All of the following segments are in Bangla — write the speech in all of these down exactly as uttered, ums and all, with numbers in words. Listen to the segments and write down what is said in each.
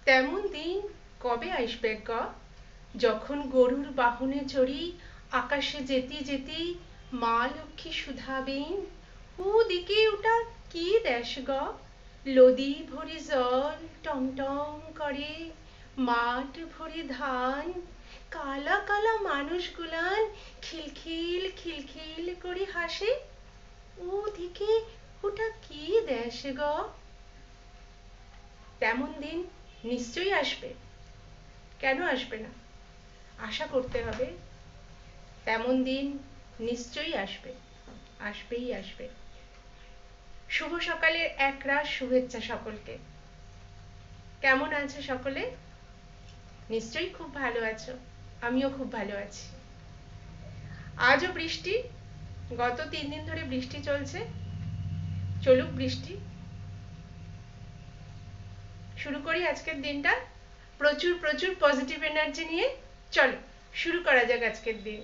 তেমন দিন কবে আসবে গ, যখন গরুর বাহনে চড়ি আকাশে যেতে যেতে মা লক্ষ্মী শুধাবেন, ওদিকে ওটা কি দেশ গ, লদি ভরে জল টং টং করে, মাঠ ভরে ধান, কালা কালা মানুষগুলান খিলখিল খিলখিল করে হাসে, ওদিকে ওটা কি দেশ গ। তেমন দিন নিশ্চয়ই আসবে, কেন আসবে না, আশা করতে হবে। তেমন দিন নিশ্চয়ই আসবে, আসবেই আসবে। শুভ সকালের একরাশ শুভেচ্ছা সকলকে। কেমন আছো সকলে? নিশ্চয়ই খুব ভালো আছো, আমিও খুব ভালো আছি। আজও বৃষ্টি, গত তিন দিন ধরে বৃষ্টি চলছে। চলুক বৃষ্টি, শুরু করি আজকের দিনটা প্রচুর প্রচুর পজিটিভ এনার্জি নিয়ে। চলো শুরু করা যাক আজকের দিন।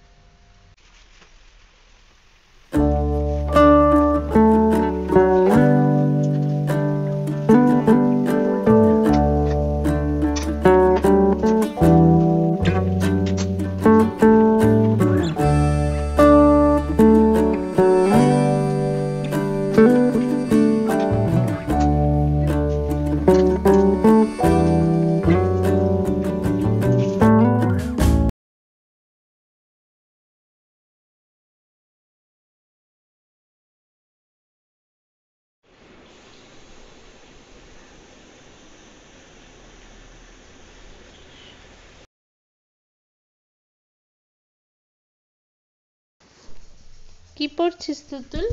কি পড়ছিস তুতুল?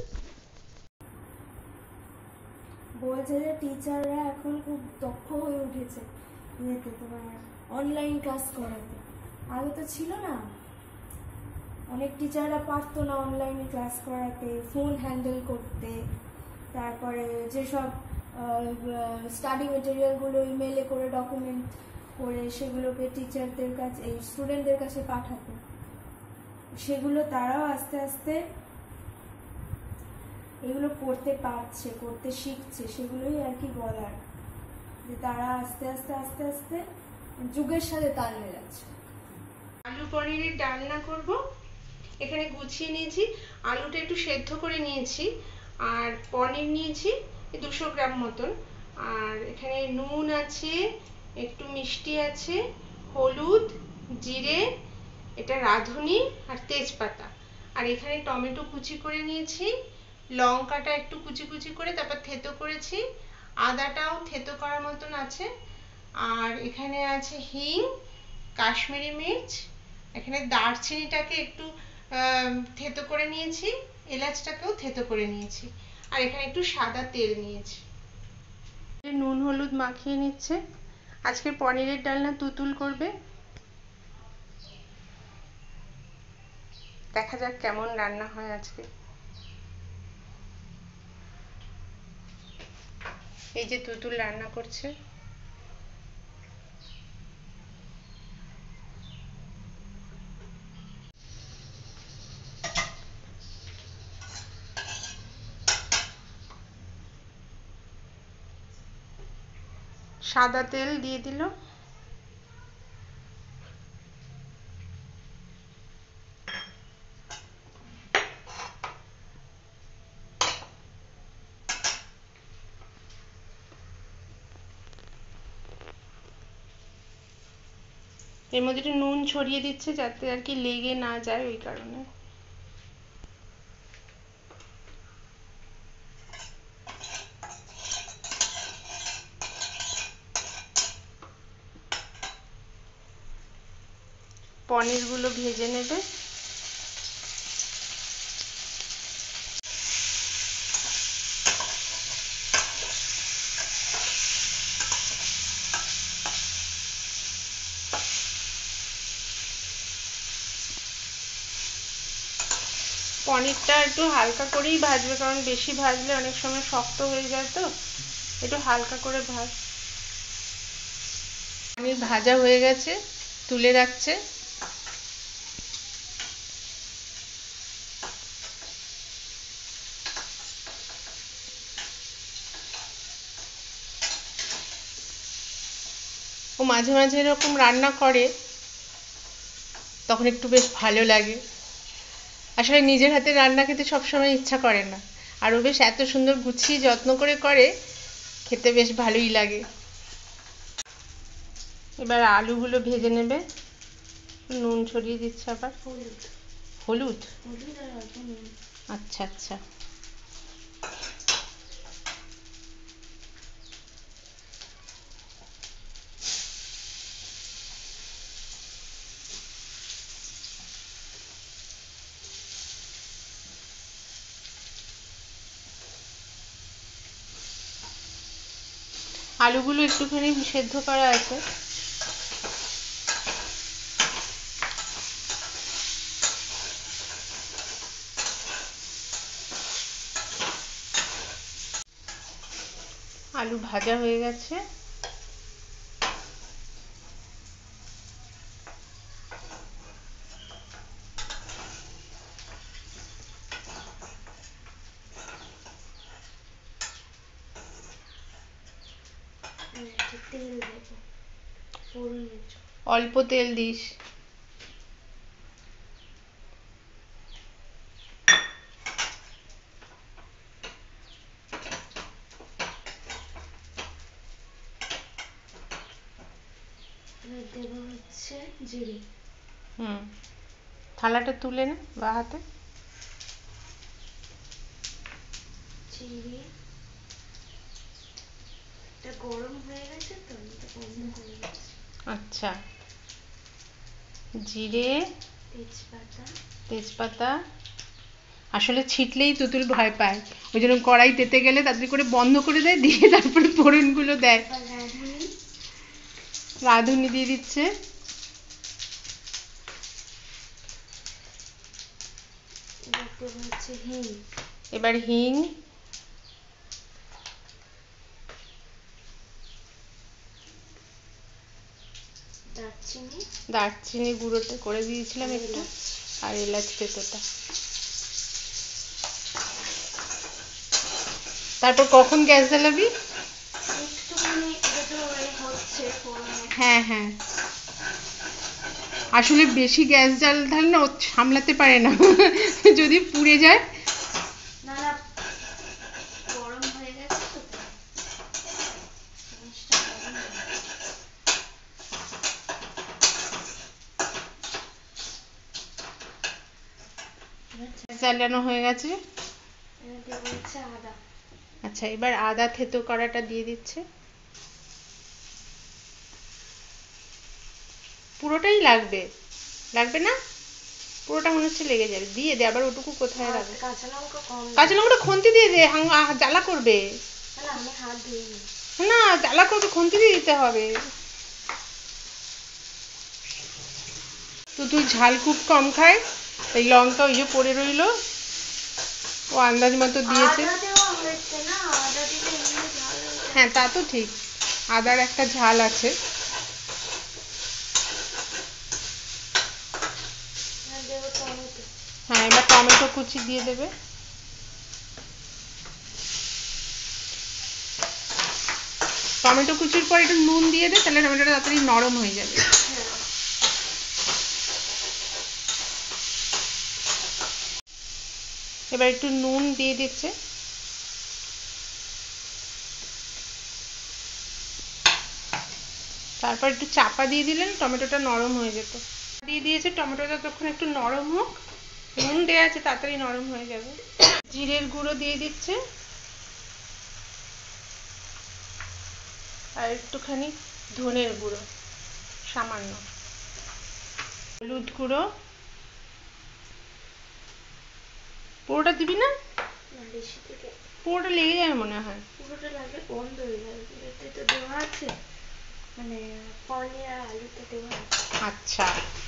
বলছে যে টিচাররা এখন খুব দক্ষ হয়ে উঠেছে ইয়েতে তোমার অনলাইন ক্লাস করাতে। আগে তো ছিল না, অনেক টিচাররা পারতো না অনলাইনে ক্লাস করাতে, ফোন হ্যান্ডেল করতে, তারপরে যেসব স্টাডি মেটেরিয়ালগুলো ইমেলে করে ডকুমেন্ট করে সেগুলোকে টিচারদের কাছে এই স্টুডেন্টদের কাছে পাঠাতো, সেগুলো তারাও আস্তে আস্তে এগুলো করতে পারছে, করতে শিখছে। সেগুলোই আর কি বলার, যে তারা আস্তে আস্তে আস্তে আস্তে যুগের সাথে তাল মেলাচ্ছে। আলু পনিরের ডালনা করব। এখানে গুছিয়ে নিয়েছি, আলুটা একটু সেদ্ধ করে নিয়েছি, আর পনির নিয়েছি দুশো গ্রাম মতন, আর এখানে নুন আছে, একটু মিষ্টি আছে, হলুদ, জিরে, এটা রাঁধুনি আর তেজপাতা, আর এখানে টমেটো কুচি করে নিয়েছি, লঙ্কাটা একটু কুচি কুচি করে তারপর থেতো করেছি, আদাটাও থেতো করার মতন আছে, আর এখানে আছে হিং, কাশ্মীরি মির্চ, এখানে দারচিনিটাকে একটু থেতো করে নিয়েছি, এলাচটাকেও থেতো করে নিয়েছি, আর এখানে একটু সাদা তেল নিয়েছি। নুন হলুদ মাখিয়ে নিচ্ছে। আজকের পনিরের ডালনা তুতুল করবে, দেখা যাক কেমন রান্না হয় আজকে। এই যে তুতুল রান্না করছে। সাদা তেল দিয়ে দিল, এর মধ্যে একটু নুন ছড়িয়ে দিচ্ছে যাতে আর কি লেগে না যায়, ওই কারণে। পনিরগুলো ভেজে নেবে। পনিরটা একটু হালকা করেই ভাজবে, কারণ বেশি ভাজলে অনেক সময় শক্ত হয়ে যায়, তো একটু হালকা করে ভাজ। পনির ভাজা হয়ে গেছে, তুলে রাখছে। ও মাঝে মাঝে এরকম রান্না করে, তখন একটু বেশ ভালো লাগে। আসলে নিজের হাতে রান্না খেতে সবসময় ইচ্ছা করে না, আর ও বেশ এত সুন্দর গুছিয়ে যত্ন করে করে, খেতে বেশ ভালোই লাগে। এবার আলুগুলো ভেজে নেবে, নুন ছড়িয়ে দিচ্ছে আবার। হলুদ হলুদ হলুদ আর অল্প নুন। আচ্ছা আচ্ছা। আলুগুলো একটুখানি সেদ্ধ করা আছে। আলু ভাজা হয়ে গেছে। তেল দেবো, ফোড়নের জন্য। অল্প তেল দিস। এবার দেবো হচ্ছে জিরে। হুম, থালাটা তুলে নে বা হাতে। জিরে এটা গরম হয়ে গেছে তো, এটা বন্ধ করে দিচ্ছি। আচ্ছা, জিরে, তেজপাতা তেজপাতা। আসলে ছিটলেই তুতুল ভয় পায়, ওই জন্য কড়াই তেতে গেলে তাড়াতাড়ি করে বন্ধ করে দেয়, দিয়ে তারপরে ফোড়নগুলো দেয়। আর রাঁধুনি রাঁধুনি দিয়ে দিচ্ছে। এবার দেবো হচ্ছে হিং। এবার হিং। দারচিনি দারচিনি গুঁড়োটা করে দিয়েছিলাম একটু, আর এলাচ তেতোটা। তারপর কখন গ্যাস জ্বালাবি? একটুখানি এটা তো এই হচ্ছে ফোড়নে। হ্যাঁ হ্যাঁ, আসলে বেশি গ্যাস জ্বালালে না ও সামলাতে পারে না, যদি পুড়ে যায়। না না, গরম হয়ে গেছে তো তাই। জিনিসটা গরম হয়ে গেছে। গ্যাস জ্বালানো হয়ে গেছে। এবার দেবো হচ্ছে আদা। আচ্ছা, এবার আদা থেতো করাটা দিয়ে দিচ্ছে। পুরোটাই লাগবে, লাগবে না? পুরোটা মনে হচ্ছে লেগে যাবে, দিয়ে দে। আবার ওটুকু কোথায় রাখবে? কাঁচা লঙ্কা কম। কাঁচা লঙ্কাটা খুন্তি দিয়ে দে, হাং- আহ, জ্বালা করবে। তাহলে আমি হাত ধুইনি। না, জ্বালা করবে, খুন্তি দিয়ে দিতে হবে। তো তুই ঝাল খুব কম খায়, এই লঙ্কা ওই যে পড়ে রইলো, ও আন্দাজ মতো দিয়েছে। আদা দেওয়া হয়েছে না, আদা দিলে এমনি ঝাল হয়ে যায়। হ্যাঁ, তা তো ঠিক, আদার একটা ঝাল আছে। আর দেবো টমেটো। হ্যাঁ, এবার টমেটো কুচি দিয়ে দেবে। টমেটো কুচির পর একটু নুন দিয়ে দে, তাহলে টমেটোটা তাড়াতাড়ি নরম হয়ে যাবে। হ্যাঁ। এবার একটু নুন দিয়ে দিচ্ছে। তারপর একটু চাপা দিয়ে দিলেন, টমেটোটা নরম হয়ে যেত। দিয়ে দিয়েছে, টমেটোটা তখন একটু নরম হোক, নুন দেওয়া আছে, তাড়াতাড়ি নরম হয়ে যাবে। জিরের গুঁড়ো দিয়ে দিচ্ছে, আর একটুখানি ধনের গুঁড়ো সামান্য, হলুদ গুঁড়ো। পুরোটা দিবি না? না, বেশি থেকে পুরোটা লেগে যাবে মনে হয়। পুরোটা লাগলে বন্ধ হয়ে যাবে। এতে তো দেওয়া আছে, মানে পনির আর আলুতে দেওয়া আছে। আচ্ছা,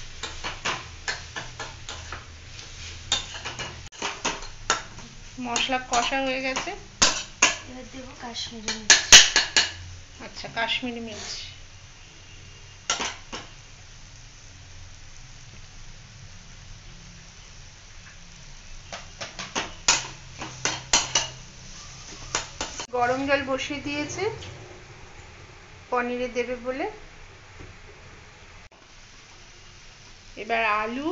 মশলা কষা হয়ে গেছে। এবার দেবো কাশ্মীরি মির্চ। আচ্ছা, কাশ্মীরি মির্চ। গরম জল বসিয়ে দিয়েছে পনিরে দেবে বলে। এবার আলু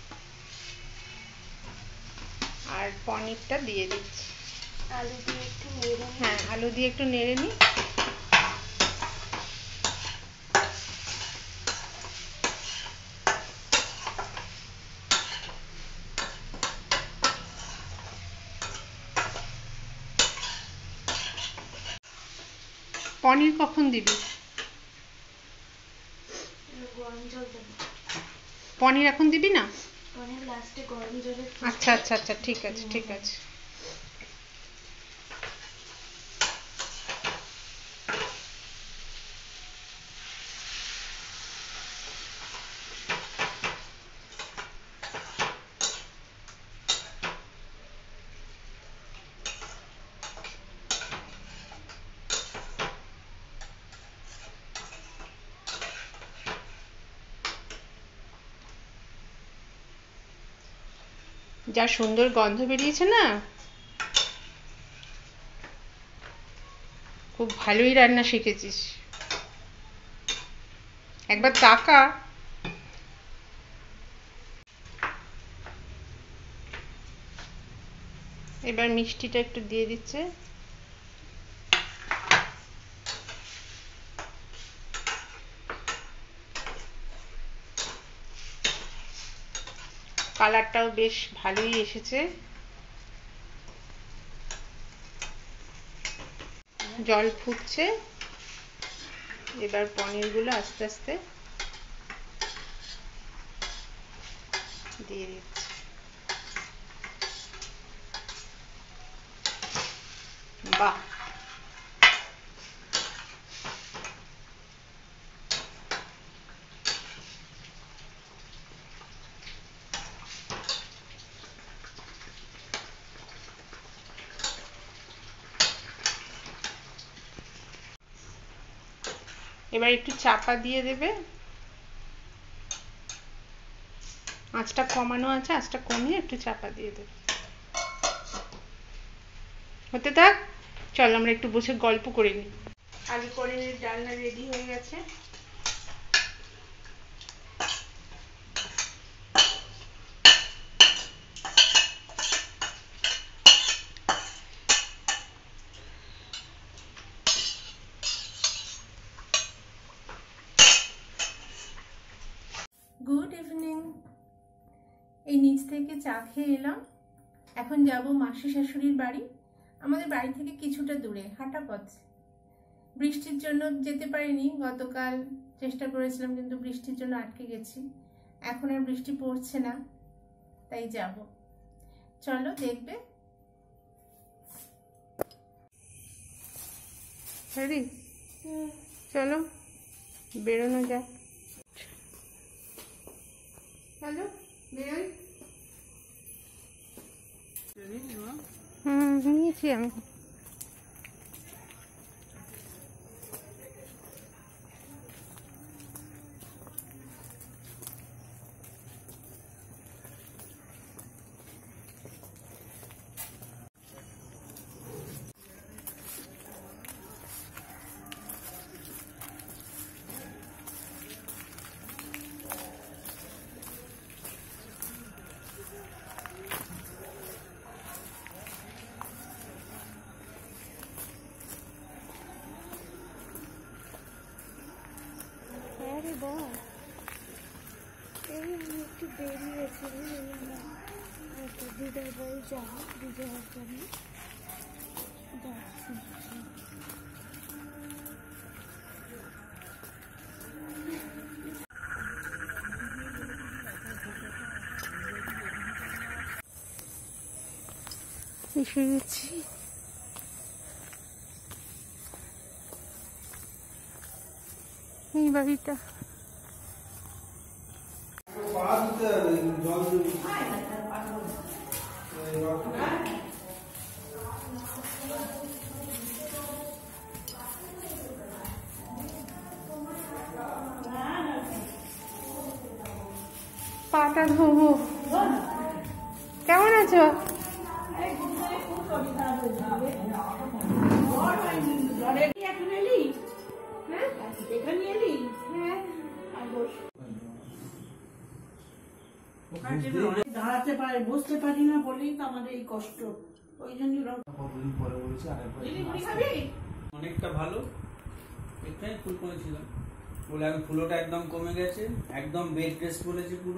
আর পনিরটা দিয়ে দিচ্ছি। আলু দিয়ে একটু নেড়ে, হ্যাঁ আলু দিয়ে একটু নেড়ে নিই। পনির কখন দিবি? গরম জল দেবো। পনির এখন দিবি না? পনির লাস্টে গরম জলে। আচ্ছা আচ্ছা আচ্ছা ঠিক আছে ঠিক আছে। যা সুন্দর গন্ধ বেরিয়েছে না, খুব ভালোই রান্না শিখেছিস। একবার তাকা। এবার মিষ্টিটা একটু দিয়ে দিচ্ছে। কালারটাও বেশ ভালোই এসেছে। জল ফুটছে, এবার পনিরগুলো আস্তে আস্তে দিয়ে দিচ্ছি। বাহ, এবার একটু চাপা দিয়ে দেবে। আঁচটা কমানো আছে, আঁচটা কমিয়ে একটু চাপা দিয়ে দেবে। হতে থাক, চল আমরা একটু বসে গল্প করে নিই। আলু পনিরের ডালনা রেডি হয়ে গেছে। Good evening. এই নিচ থেকে চা খেয়ে এলাম। এখন যাব মাসি শাশুড়ির বাড়ি। আমাদের বাড়ি থেকে কিছুটা দূরে, হাঁটা পথ। বৃষ্টির জন্য যেতে পারিনি, গতকাল চেষ্টা করেছিলাম কিন্তু বৃষ্টির জন্য আটকে গেছি। এখন আর বৃষ্টি পড়ছে না, তাই যাব। চলো দেখবে। রেডি? চলো বেরোনো যাক। চলো বেরোই। হুম নিয়েছি আমি। এই আমি একটু বেরিয়েছি দিদার বাড়ি যাবো, দিদার জন্য যাচ্ছি। এসে গেছি। এই বাড়িটা পাটা ধোবো। কেমন আছো? দাঁড়াতে পারে, বসতে পারি না বলেই তো আমাদের এই কষ্ট। ওই জন্য কতদিন পরে বলেছি আরেকবার অনেকটা ভালো। এটাই ফুল করেছিলাম বলে আমি ফুলোটা একদম কমে গেছে, একদম বেড রেস্ট বলেছে পুরো।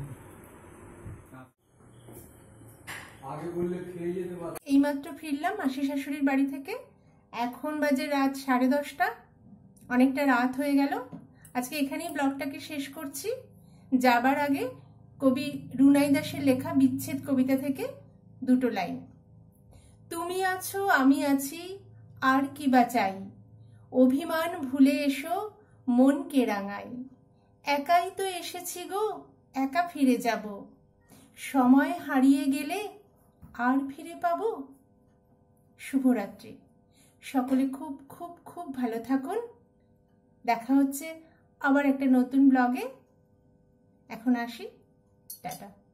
আগে বললে খেয়ে যেতে পারত। এইমাত্র ফিরলাম মাসি শাশুড়ির বাড়ি থেকে। এখন বাজে রাত সাড়ে দশটা, অনেকটা রাত হয়ে গেল। আজকে এখানেই ব্লগটাকে শেষ করছি। যাবার আগে কবি রুনাই দাসের লেখা বিচ্ছেদ কবিতা থেকে দুটো লাইন। তুমি আছো, আমি আছি, আর কি বা চাই, অভিমান ভুলে এসো, মনকে রাঙাই, একাই তো এসেছি গো, একা ফিরে যাব, সময় হারিয়ে গেলে আর ফিরে পাবো। শুভরাত্রি। সকলে খুব খুব খুব ভালো থাকুন। দেখা হচ্ছে আবার একটা নতুন ব্লগে। এখন আসি, টাটা।